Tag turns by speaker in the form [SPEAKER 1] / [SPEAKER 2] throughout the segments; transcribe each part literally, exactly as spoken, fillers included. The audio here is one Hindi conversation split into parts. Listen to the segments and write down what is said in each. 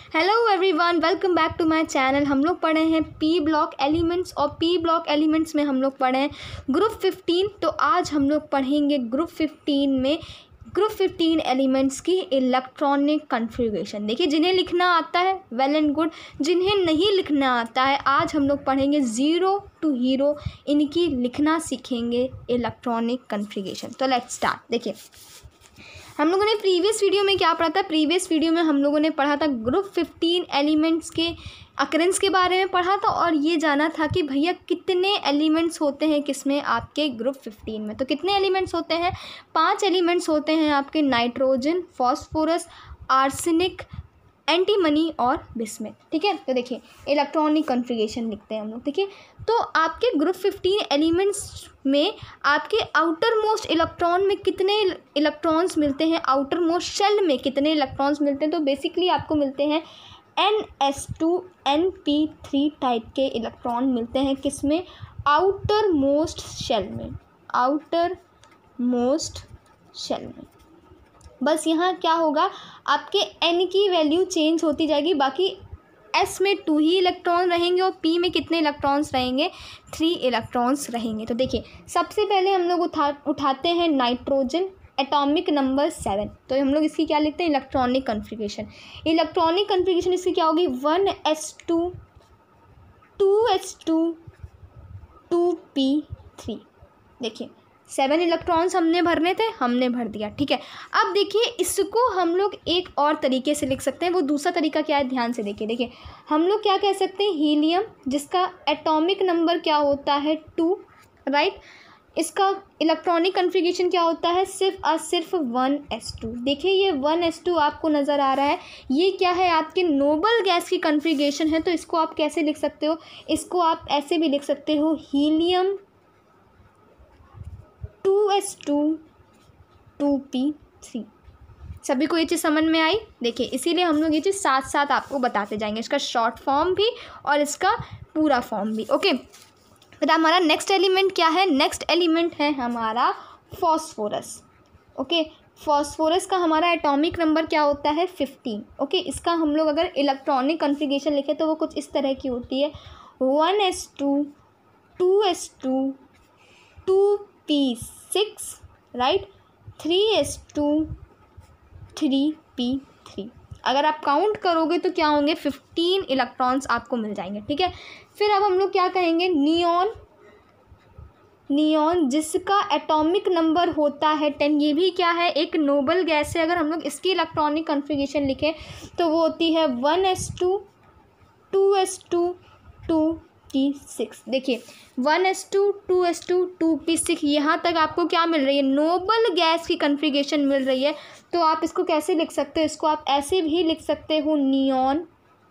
[SPEAKER 1] Hello everyone, welcome back to my channel. हम लोग पढ़े हैं पी ब्लॉक एलिमेंट्स और पी ब्लॉक एलिमेंट्स में हम लोग पढ़े हैं ग्रुप फिफ्टीन। तो आज हम लोग पढ़ेंगे ग्रुप फिफ्टीन में ग्रुप फिफ्टीन एलिमेंट्स की इलेक्ट्रॉनिक कॉन्फ़िगरेशन। देखिए, जिन्हें लिखना आता है वेल एंड गुड, जिन्हें नहीं लिखना आता है आज हम लोग पढ़ेंगे ज़ीरो टू हीरो, इनकी लिखना सीखेंगे इलेक्ट्रॉनिक कॉन्फ़िगरेशन। तो लेट्स स्टार्ट। देखिए, हम लोगों ने प्रीवियस वीडियो में क्या पढ़ा था? प्रीवियस वीडियो में हम लोगों ने पढ़ा था ग्रुप फिफ्टीन एलिमेंट्स के अकरेंस के बारे में पढ़ा था और ये जाना था कि भैया कितने एलिमेंट्स होते हैं किसमें, आपके ग्रुप फिफ्टीन में। तो कितने एलिमेंट्स होते हैं? पांच एलिमेंट्स होते हैं आपके, नाइट्रोजन, फॉस्फोरस, आर्सेनिक, एंटीमनी और बिस्मिथ। ठीक है, तो देखिए इलेक्ट्रॉनिक कॉन्फ़िगरेशन लिखते हैं हम लोग। देखिए, तो आपके ग्रुप फिफ्टीन एलिमेंट्स में आपके आउटर मोस्ट इलेक्ट्रॉन में कितने इलेक्ट्रॉन्स मिलते हैं, आउटर मोस्ट शेल में कितने इलेक्ट्रॉन्स मिलते हैं? तो बेसिकली आपको मिलते हैं N S two N P three type के इलेक्ट्रॉन मिलते हैं किसमें? आउटर मोस्ट शेल में, आउटर मोस्ट शेल में। बस यहाँ क्या होगा, आपके एन की वैल्यू चेंज होती जाएगी, बाकी एस में टू ही इलेक्ट्रॉन रहेंगे और पी में कितने इलेक्ट्रॉन्स रहेंगे? थ्री इलेक्ट्रॉन्स रहेंगे। तो देखिए, सबसे पहले हम लोग उठा उठाते हैं नाइट्रोजन, एटॉमिक नंबर सेवन। तो हम लोग इसकी क्या लिखते हैं? Electronic configuration. इलेक्ट्रॉनिक कॉन्फ़िगरेशन इसकी क्या होगी? One S two two S two two P three. देखिए, सेवन इलेक्ट्रॉन्स हमने भरने थे, हमने भर दिया। ठीक है, अब देखिए इसको हम लोग एक और तरीके से लिख सकते हैं। वो दूसरा तरीका क्या है, ध्यान से देखिए। देखिए हम लोग क्या कह सकते हैं, हीलियम, जिसका एटॉमिक नंबर क्या होता है? Two, right. इसका इलेक्ट्रॉनिक कॉन्फ़िगरेशन क्या होता है? सिर्फ और सिर्फ वन एस टू। देखिए ये वन एस टू आपको नज़र आ रहा है, ये क्या है? आपके नोबल गैस की कॉन्फ़िगरेशन है। तो इसको आप कैसे लिख सकते हो? इसको आप ऐसे भी लिख सकते हो, helium two S two two P three. सभी को ये चीज़ समझ में आई? देखिए, इसीलिए हम लोग ये चीज़ साथ साथ आपको बताते जाएंगे, इसका शॉर्ट फॉर्म भी और इसका पूरा फॉर्म भी। ओके, फिर हमारा नेक्स्ट एलिमेंट क्या है? नेक्स्ट एलिमेंट है हमारा फॉस्फोरस। ओके, फॉस्फोरस का हमारा एटॉमिक नंबर क्या होता है? फिफ्टीन। ओके, इसका हम लोग अगर इलेक्ट्रॉनिक कॉन्फ़िगरेशन लिखें तो वो कुछ इस तरह की होती है, one S two two S two two P six, right, three S two three P three. अगर आप काउंट करोगे तो क्या होंगे? फिफ्टीन इलेक्ट्रॉन्स आपको मिल जाएंगे। ठीक है, फिर अब हम लोग क्या कहेंगे? नियॉन, नियॉन जिसका एटॉमिक नंबर होता है टेन। ये भी क्या है? एक नोबल गैस है। अगर हम लोग इसकी इलेक्ट्रॉनिक कॉन्फ़िगरेशन लिखें तो वो होती है one S two two S two two P six. देखिए, one S two two S two two P six, यहाँ तक आपको क्या मिल रही है? नोबल गैस की कॉन्फ़िगरेशन मिल रही है। तो आप इसको कैसे लिख सकते हो? इसको आप ऐसे भी लिख सकते हो, neon,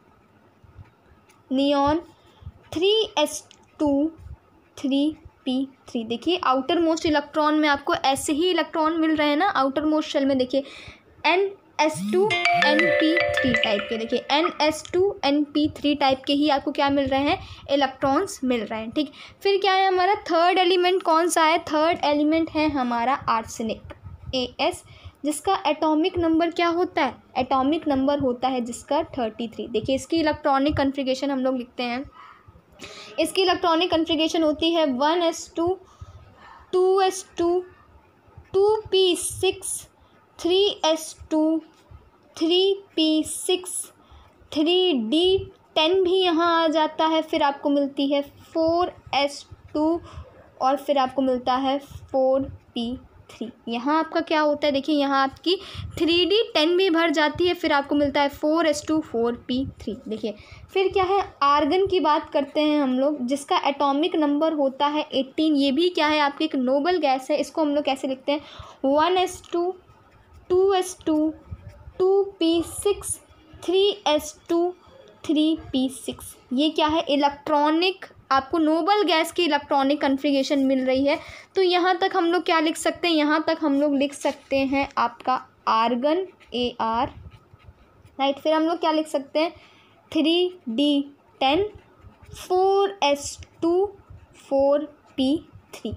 [SPEAKER 1] neon three S two three P three. देखिए, आउटर मोस्ट इलेक्ट्रॉन में आपको ऐसे ही इलेक्ट्रॉन मिल रहे हैं ना, आउटर मोस्ट शेल में। देखिए n S two N P three type के, देखिए n S two N P three type के ही आपको क्या मिल रहे हैं? इलेक्ट्रॉन्स मिल रहे हैं। ठीक, फिर क्या है हमारा थर्ड एलिमेंट? कौन सा है? थर्ड एलिमेंट है हमारा आर्सेनिक, ए एस, जिसका एटॉमिक नंबर क्या होता है? एटॉमिक नंबर होता है जिसका थर्टी थ्री। देखिए, इसकी इलेक्ट्रॉनिक कॉन्फ़िगरेशन हम लोग लिखते हैं, इसकी इलेक्ट्रॉनिक कॉन्फ़िगरेशन होती है one S two two S two two P six three S two three p six three d ten भी यहाँ आ जाता है। फिर आपको मिलती है फोर एस टू और फिर आपको मिलता है फोर पी थ्री। यहाँ आपका क्या होता है? देखिए, यहाँ आपकी थ्री डी टेन भी भर जाती है, फिर आपको मिलता है four s two four p three. देखिए, फिर क्या है? आर्गन की बात करते हैं हम लोग, जिसका एटॉमिक नंबर होता है एटीन। ये भी क्या है? आपकी एक नोबल गैस है। इसको हम लोग कैसे लिखते हैं? One S two two S two two P six three S two three p six. ये क्या है? इलेक्ट्रॉनिक, आपको नोबल गैस की इलेक्ट्रॉनिक कॉन्फ़िगरेशन मिल रही है। तो यहाँ तक हम लोग क्या लिख सकते हैं? यहाँ तक हम लोग लिख सकते हैं आपका आर्गन, ए आर, राइट। फिर हम लोग क्या लिख सकते हैं? Three d ten four s two four p three.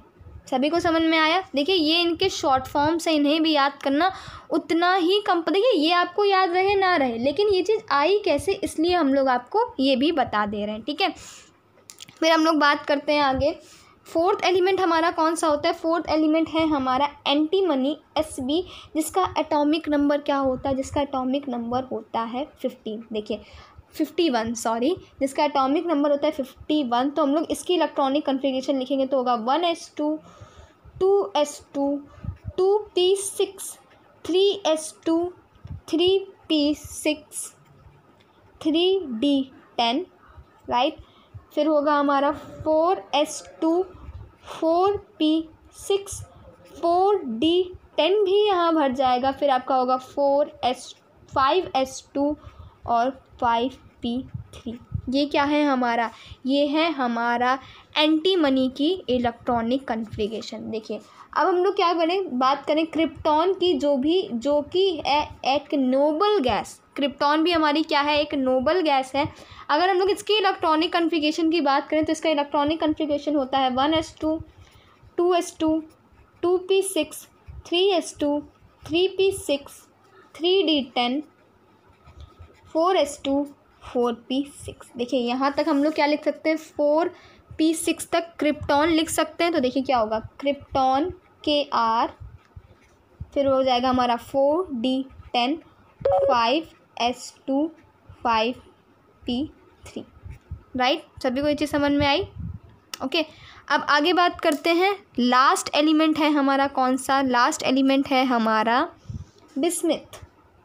[SPEAKER 1] सभी को समझ में आया। देखिए ये इनके शॉर्ट फॉर्म से, इन्हें भी याद करना उतना ही कम। देखिए ये आपको याद रहे ना रहे, लेकिन ये चीज़ आई कैसे, इसलिए हम लोग आपको ये भी बता दे रहे हैं, ठीक है। फिर हम लोग बात करते हैं आगे। फोर्थ एलिमेंट हमारा कौन सा होता है? फोर्थ एलिमेंट है हमारा एंटीमनी एस बी, जिसका एटॉमिक नंबर क्या होता है? जिसका एटॉमिक नंबर होता है फिफ्टीन। देखिए फिफ्टी वन, सॉरी, जिसका एटॉमिक नंबर होता है फिफ्टी वन। तो हम लोग इसकी इलेक्ट्रॉनिक कन्फिगरेशन लिखेंगे तो होगा one S two, two S two, two P six, three S two, three p six, three d ten, right. फिर होगा हमारा four s two, four p six, four d ten भी यहाँ भर जाएगा। फिर आपका होगा four s five s two और फाइव पी थ्री। ये क्या है हमारा? ये है हमारा एंटीमनी की इलेक्ट्रॉनिक कन्फिगरेशन। देखिए अब हम लोग क्या करें, बात करें क्रिप्टॉन की, जो भी जो कि है एक नोबल गैस। क्रिप्टॉन भी हमारी क्या है? एक नोबल गैस है। अगर हम लोग इसकी इलेक्ट्रॉनिक कन्फिगरेशन की बात करें तो इसका इलेक्ट्रॉनिक कन्फिगरेशन होता है one S two, two S two, two P six, three S two, three p six, three d ten, four s two, four p six. देखिए यहाँ तक हम लोग क्या लिख सकते हैं? फोर पी सिक्स तक क्रिप्टॉन लिख सकते हैं। तो देखिए क्या होगा, क्रिप्टॉन के आर, फिर हो जाएगा हमारा four d ten, five s two, five p three, right. सभी को ये चीज़ समझ में आई? Okay okay. अब आगे बात करते हैं। लास्ट एलिमेंट है हमारा कौन सा? लास्ट एलिमेंट है हमारा बिस्मिथ,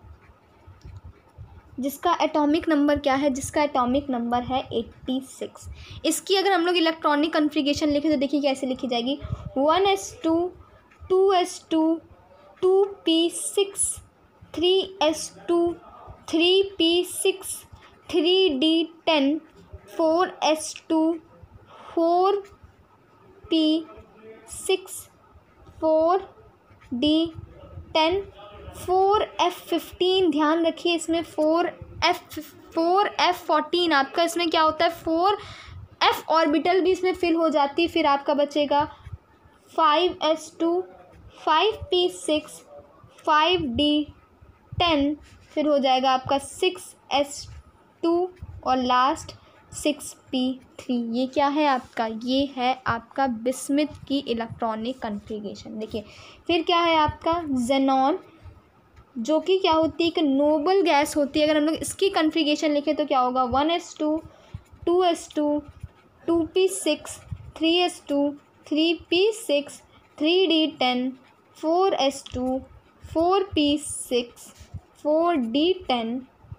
[SPEAKER 1] जिसका एटॉमिक नंबर क्या है? जिसका एटॉमिक नंबर है एट्टी सिक्स। इसकी अगर हम लोग इलेक्ट्रॉनिक कन्फिगरेशन लिखें तो देखिए कैसे लिखी जाएगी, one S two, two S two, two P six, three S two, three p six, three d ten, four s two, four p six, four d ten, four f fifteen. ध्यान रखिए इसमें four f four f fourteen आपका इसमें क्या होता है? फोर एफ ऑर्बिटल भी इसमें फिल हो जाती है। फिर आपका बचेगा five s two, five p six, five d ten, फिर हो जाएगा आपका सिक्स एस टू और लास्ट सिक्स पी थ्री। ये क्या है आपका? ये है आपका बिस्मिथ की इलेक्ट्रॉनिक कन्फिगरेशन। देखिए फिर क्या है आपका ज़ेनॉन, जो कि क्या होती है? एक नोबल गैस होती है। अगर हम लोग इसकी कन्फिगरेशन लिखें तो क्या होगा, one S two, two S two, two P six, three S two, three p six, three d ten, four s two, four p six, four d ten,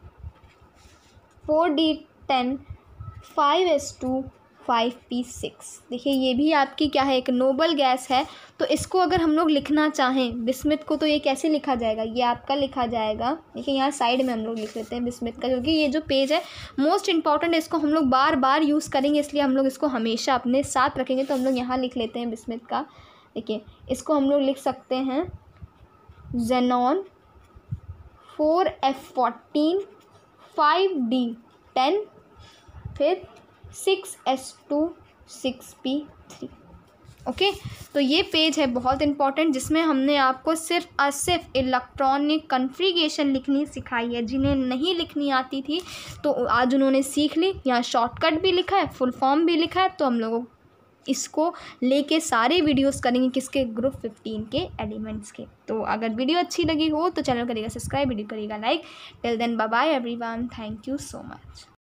[SPEAKER 1] four d ten, five s two, five p six. देखिए ये भी आपकी क्या है? एक नोबल गैस है। तो इसको अगर हम लोग लिखना चाहें बिस्मिथ को तो ये कैसे लिखा जाएगा? ये आपका लिखा जाएगा, देखिए यहाँ साइड में हम लोग लिख लेते हैं बिस्मिथ का, क्योंकि ये जो पेज है मोस्ट इंपॉर्टेंट, इसको हम लोग बार बार यूज़ करेंगे, इसलिए हम लोग इसको हमेशा अपने साथ रखेंगे। तो हम लोग यहाँ लिख लेते हैं बिस्मिथ का। देखिए इसको हम लोग लिख सकते हैं xenon, four f fourteen, five d ten, फिर six s two, six p three. Okay, तो ये पेज है बहुत इंपॉर्टेंट, जिसमें हमने आपको सिर्फ और सिर्फ इलेक्ट्रॉनिक कन्फिगरेशन लिखनी सिखाई है। जिन्हें नहीं लिखनी आती थी तो आज उन्होंने सीख ली। यहाँ शॉर्टकट भी लिखा है, फुल फॉर्म भी लिखा है। तो हम लोगों इसको लेके सारे वीडियोस करेंगे किसके? ग्रुप फिफ्टीन के एलिमेंट्स के। तो अगर वीडियो अच्छी लगी हो तो चैनल करिएगा सब्सक्राइब, वीडियो करिएगा like. Till then bye bye everyone, thank you so much.